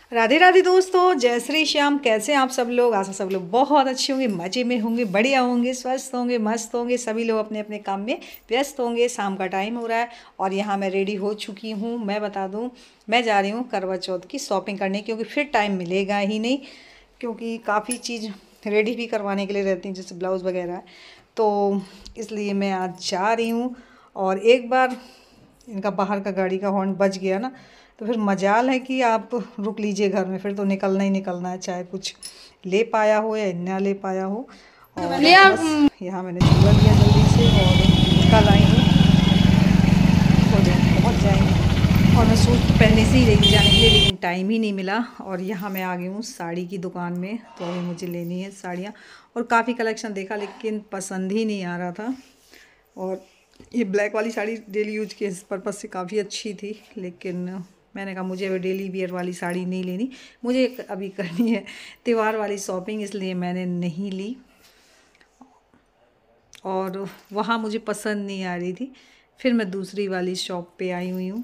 राधे राधे दोस्तों, जय श्री श्याम। कैसे हैं आप सब लोग? आशा सब लोग बहुत अच्छे होंगे, मज़े में होंगे, बढ़िया होंगे, स्वस्थ होंगे, मस्त होंगे। सभी लोग अपने अपने काम में व्यस्त होंगे। शाम का टाइम हो रहा है और यहाँ मैं रेडी हो चुकी हूँ। मैं बता दूँ, मैं जा रही हूँ करवा चौथ की शॉपिंग करने, क्योंकि फिर टाइम मिलेगा ही नहीं, क्योंकि काफ़ी चीज़ रेडी भी करवाने के लिए रहती हैं, जैसे ब्लाउज़ वगैरह। तो इसलिए मैं आज जा रही हूँ। और एक बार इनका बाहर का गाड़ी का हॉर्न बज गया ना, तो फिर मजाल है कि आप रुक लीजिए घर में, फिर तो निकलना ही निकलना है, चाहे कुछ ले पाया हो या ना ले पाया हो। और बस यहाँ मैंने चूड़ा लिया जल्दी से और कल आई हूँ, तो पहुँच जाएंगे। और मैं सोच तो पहले से ही लेके जाने के लिए, लेकिन टाइम ही नहीं मिला। और यहाँ मैं आ गई हूँ साड़ी की दुकान में, तो अभी मुझे लेनी है साड़ियाँ। और काफ़ी कलेक्शन देखा, लेकिन पसंद ही नहीं आ रहा था। और ये ब्लैक वाली साड़ी डेली यूज के पर्पज़ से काफ़ी अच्छी थी, लेकिन मैंने कहा मुझे अभी डेली वियर वाली साड़ी नहीं लेनी, मुझे अभी करनी है त्यौहार वाली शॉपिंग, इसलिए मैंने नहीं ली। और वहाँ मुझे पसंद नहीं आ रही थी, फिर मैं दूसरी वाली शॉप पे आई हुई हूँ।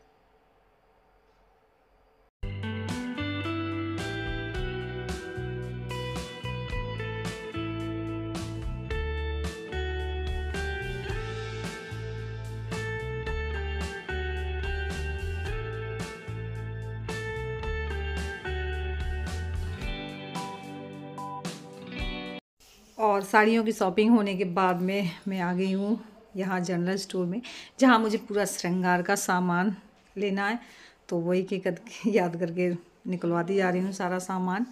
और साड़ियों की शॉपिंग होने के बाद में मैं आ गई हूँ यहाँ जनरल स्टोर में, जहाँ मुझे पूरा श्रृंगार का सामान लेना है। तो वही के याद करके निकलवाती जा रही हूँ सारा सामान।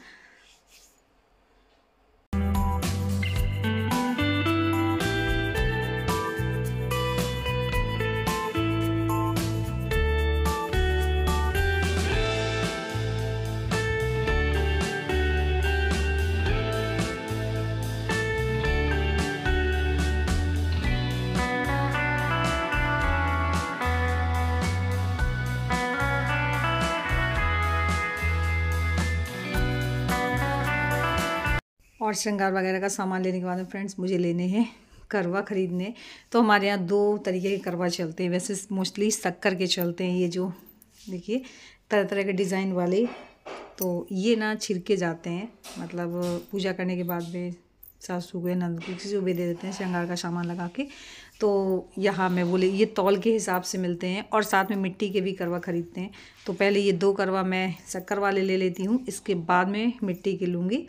और श्रृंगार वगैरह का सामान लेने के बाद में फ्रेंड्स मुझे लेने हैं करवा ख़रीदने। तो हमारे यहाँ दो तरीके के करवा चलते हैं, वैसे मोस्टली शक्कर के चलते हैं। ये जो देखिए तरह तरह के डिज़ाइन वाले, तो ये ना छिड़के जाते हैं, मतलब पूजा करने के बाद में सासू को नंद को किसी को भी दे देते हैं श्रृंगार का सामान लगा के। तो यहाँ मैं बोले ये तौल के हिसाब से मिलते हैं, और साथ में मिट्टी के भी करवा ख़रीदते हैं। तो पहले ये दो करवा मैं शक्कर वाले ले लेती हूँ, इसके बाद में मिट्टी के लूँगी।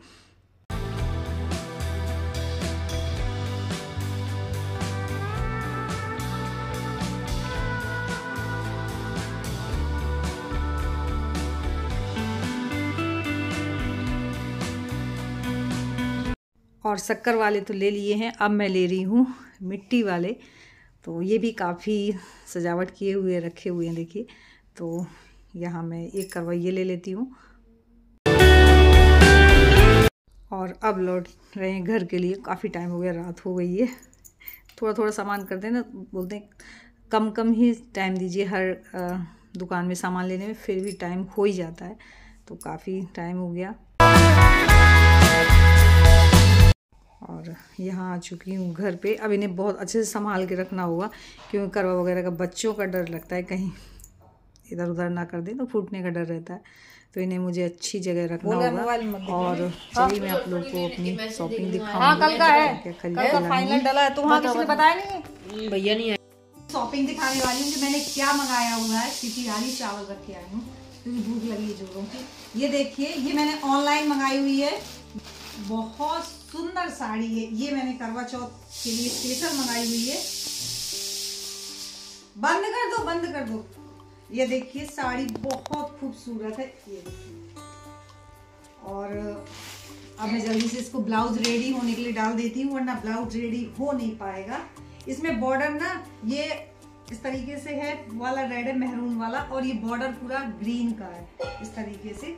और शक्कर वाले तो ले लिए हैं, अब मैं ले रही हूँ मिट्टी वाले। तो ये भी काफ़ी सजावट किए हुए रखे हुए हैं, देखिए। तो यहाँ मैं एक करवा ये ले लेती हूँ। और अब लौट रहे हैं घर के लिए, काफ़ी टाइम हो गया, रात हो गई है। थोड़ा थोड़ा सामान करते हैं ना, बोलते हैं कम कम ही टाइम दीजिए हर दुकान में सामान लेने में, फिर भी टाइम हो ही जाता है। तो काफ़ी टाइम हो गया और यहाँ आ चुकी हूँ घर पे। अब इन्हें बहुत अच्छे से संभाल के रखना होगा, क्योंकि करवा वगैरह का बच्चों का डर लगता है, कहीं इधर उधर ना कर दें तो फूटने का डर रहता है। तो इन्हें मुझे अच्छी जगह रखना होगा। और चलिए मैं आप लोग को अपनी शॉपिंग दिखाऊंगी। कल का है, कल का फाइनल डला है, तो वहाँ किसी ने बताया नहीं, भैया नहीं है। शॉपिंग दिखाने वाली हूँ कि मैंने क्या मंगाया हुआ है। सिटियारी चावल रख के आई हूँ, क्योंकि भूख लगी है जोरों की। ये देखिए, ये मैंने ऑनलाइन मंगाई हुई है, बहुत सुंदर साड़ी है। ये मैंने करवा चौथ के लिए स्पेशल मंगाई हुई है। बंद कर दो, बंद कर दो। ये देखिए साड़ी बहुत खूबसूरत है, ये देखिए। और अब मैं जल्दी से इसको ब्लाउज रेडी होने के लिए डाल देती हूँ, वरना ब्लाउज रेडी हो नहीं पाएगा। इसमें बॉर्डर ना ये इस तरीके से है, वाला रेड है मेहरून वाला, और ये बॉर्डर पूरा ग्रीन का है। इस तरीके से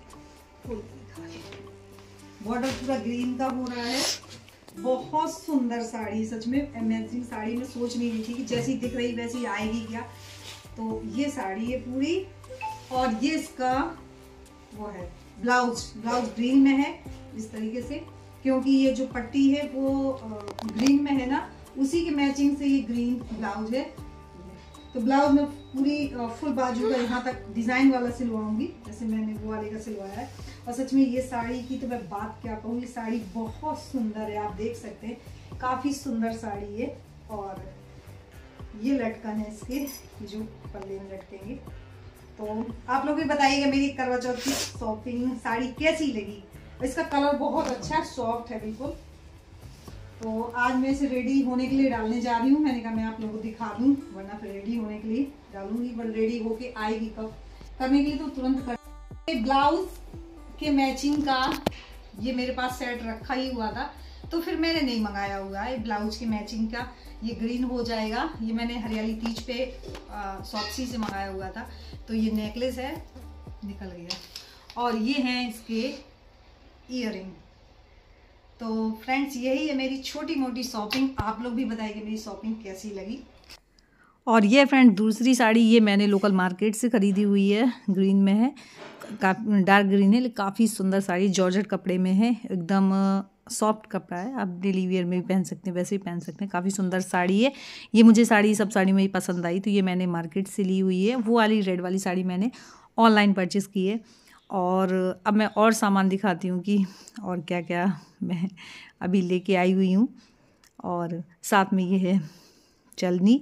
बॉर्डर पूरा ग्रीन का हो रहा है। बहुत सुंदर साड़ी, सच में अमेजिंग साड़ी। मैं सोच नहीं रही थी कि जैसी दिख रही वैसी आएगी क्या। तो ये साड़ी है पूरी, और ये इसका वो है ब्लाउज ग्रीन में है इस तरीके से, क्योंकि ये जो पट्टी है वो ग्रीन में है ना, उसी के मैचिंग से ये ग्रीन ब्लाउज है। तो ब्लाउज में पूरी फुल बाजू का यहाँ तक डिजाइन वाला सिलवाऊंगी, जैसे मैंने वो वाले का सिलवाया है। और सच में ये साड़ी की तो मैं बात क्या कहूँ, ये साड़ी बहुत सुंदर है, आप देख सकते हैं काफी सुंदर साड़ी है। और ये लटकन है इसके जो पल्ले में लटकेंगे। तो आप लोग भी बताइएगा मेरी करवा चौथ की शॉपिंग साड़ी कैसी लगी। इसका कलर बहुत अच्छा है, सॉफ्ट है बिल्कुल। तो आज मैं इसे रेडी होने के लिए डालने जा रही हूँ। मैंने कहा मैं आप लोगों को दिखा दूँ, वरना फिर रेडी होने के लिए डालूंगी, बट रेडी होके आएगी कब करने के लिए तो तुरंत कर। ब्लाउज के मैचिंग का ये मेरे पास सेट रखा ही हुआ था, तो फिर मैंने नहीं मंगाया हुआ है ब्लाउज के मैचिंग का। ये ग्रीन हो जाएगा, ये मैंने हरियाली तीज पे शॉप्सी से मंगाया हुआ था। तो ये नेकलेस है, निकल गया, और ये हैं इसके ईयरिंग। तो फ्रेंड्स यही है मेरी छोटी मोटी शॉपिंग। आप लोग भी बताइए मेरी शॉपिंग कैसी लगी। और ये फ्रेंड दूसरी साड़ी ये मैंने लोकल मार्केट से ख़रीदी हुई है, ग्रीन में है, काफ़ी डार्क ग्रीन है, काफ़ी सुंदर साड़ी, जॉर्जेट कपड़े में है, एकदम सॉफ्ट कपड़ा है, आप डेली वियर में भी पहन सकते हैं, वैसे ही पहन सकते हैं, काफ़ी सुंदर साड़ी है। ये मुझे साड़ी सब साड़ी में ही पसंद आई, तो ये मैंने मार्केट से ली हुई है। वो वाली रेड वाली साड़ी मैंने ऑनलाइन परचेज़ की है। और अब मैं और सामान दिखाती हूँ कि और क्या क्या मैं अभी लेके आई हुई हूँ। और साथ में ये है चलनी,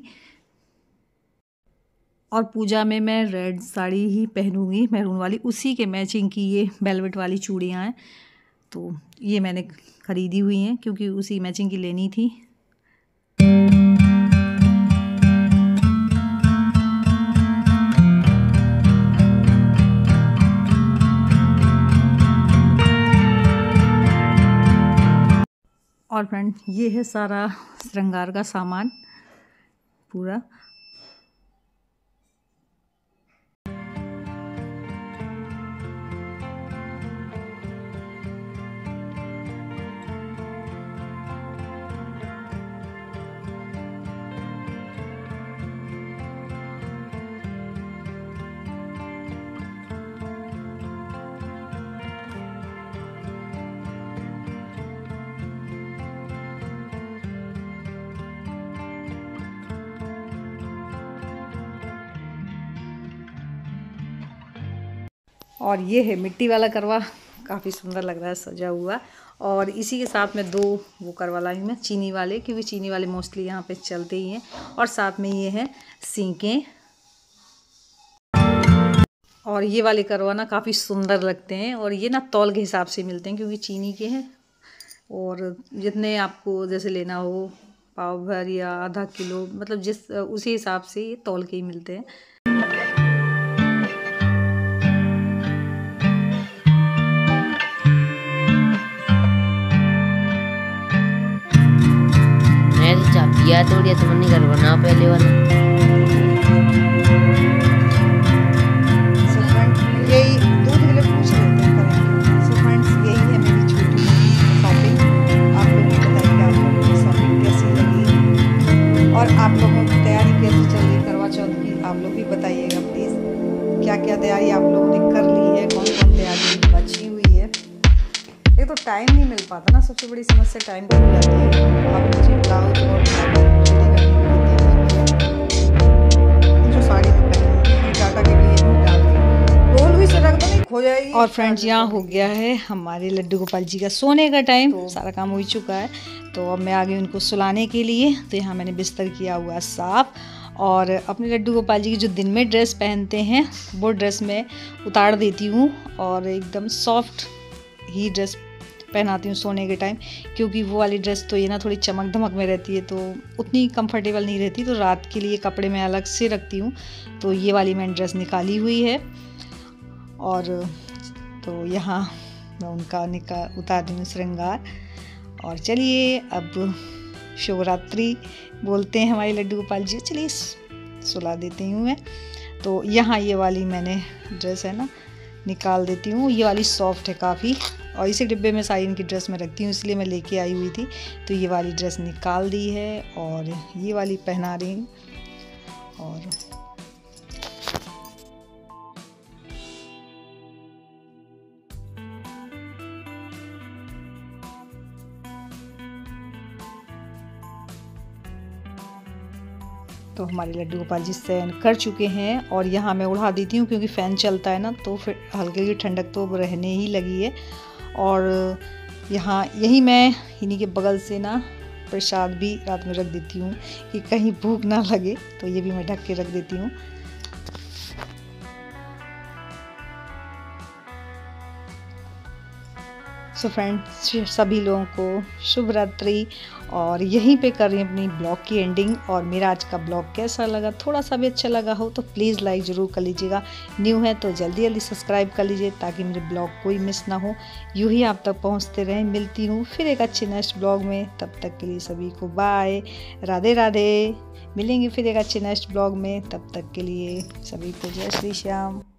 और पूजा में मैं रेड साड़ी ही पहनूंगी, मैरून वाली, उसी के मैचिंग की ये वेलवेट वाली चूड़ियाँ हैं। तो ये मैंने ख़रीदी हुई हैं क्योंकि उसी मैचिंग की लेनी थी। और फ्रेंड ये है सारा श्रृंगार का सामान पूरा। और ये है मिट्टी वाला करवा, काफ़ी सुंदर लग रहा है सजा हुआ। और इसी के साथ में दो वो करवा लाई मैं चीनी वाले, क्योंकि चीनी वाले मोस्टली यहाँ पे चलते ही हैं। और साथ में ये हैं सींकें, और ये वाले करवा ना काफ़ी सुंदर लगते हैं। और ये ना तौल के हिसाब से मिलते हैं क्योंकि चीनी के हैं, और जितने आपको जैसे लेना हो, पाव भर या आधा किलो, मतलब जिस उसी हिसाब से ये तौल के ही मिलते हैं। या थोड़ी तो मन नहीं कर बना पहले वाला। यही दूध के लिए पूछ लेते हैं करेंगे। सो फ्रेंड्स यही है मेरी छोटी शॉपिंग। आप लोगों को बताइए आप लोगों की शॉपिंग कैसी लगी, और आप लोगों की तैयारी कैसी चल रही करवा चौथ की, आप लोग भी बताइएगा प्लीज़। क्या क्या तैयारी आप लोगों ने कर ली है, कौन कौन तैयारी बची हुई है। एक तो टाइम नहीं मिल पाता ना, सबसे बड़ी समस्या टाइम की हो जाती है। आप मुझे ब्लाउज और जो साड़ी में पहनी टाटा के लिए डालती रोल हुई से रख दो, नहीं खो जाएगी। और फ्रेंड्स यहाँ हो गया है हमारे लड्डू गोपाल जी का सोने का टाइम, तो सारा काम हो ही चुका है। तो अब मैं आ गई उनको सुलाने के लिए। तो यहाँ मैंने बिस्तर किया हुआ साफ, और अपने लड्डू गोपाल जी की जो दिन में ड्रेस पहनते हैं वो ड्रेस में उतार देती हूँ, और एकदम सॉफ्ट ही ड्रेस पहनाती हूँ सोने के टाइम, क्योंकि वो वाली ड्रेस तो ये ना थोड़ी चमक धमक में रहती है, तो उतनी कंफर्टेबल नहीं रहती। तो रात के लिए कपड़े मैं अलग से रखती हूँ। तो ये वाली मैंने ड्रेस निकाली हुई है, और तो यहाँ मैं उनका उतार रही हूँ श्रृंगार। और चलिए अब शिवरात्रि बोलते हैं हमारे लड्डू गोपाल जी, चलिए सुला देती हूँ मैं। तो यहाँ ये वाली मैंने ड्रेस है ना निकाल देती हूँ, ये वाली सॉफ्ट है काफ़ी, और इसी डिब्बे में सारी इनकी ड्रेस में रखती हूँ, इसलिए मैं लेके आई हुई थी। तो ये वाली ड्रेस निकाल दी है, और ये वाली पहना रही हूँ। और तो हमारे लड्डू गोपाल जी शयन कर चुके हैं और यहाँ मैं उड़ा देती हूँ क्योंकि फ़ैन चलता है ना, तो फिर हल्की हल्की ठंडक तो रहने ही लगी है। और यहाँ यही मैं इन्हीं के बगल से ना प्रसाद भी रात में रख देती हूँ कि कहीं भूख ना लगे, तो ये भी मैं ढक के रख देती हूँ। सो फ्रेंड्स, सभी लोगों को शुभ रात्रि और यहीं पे कर रही हूँ अपनी ब्लॉग की एंडिंग। और मेरा आज का ब्लॉग कैसा लगा, थोड़ा सा भी अच्छा लगा हो तो प्लीज़ लाइक ज़रूर कर लीजिएगा। न्यू है तो जल्दी जल्दी सब्सक्राइब कर लीजिए ताकि मेरे ब्लॉग कोई मिस ना हो, यूँ ही आप तक पहुँचते रहें। मिलती हूँ फिर एक अच्छे नेक्स्ट ब्लॉग में, तब तक के लिए सभी को बाय, राधे राधे। मिलेंगे फिर एक अच्छे नेक्स्ट ब्लॉग में, तब तक के लिए सभी को जय श्री श्याम।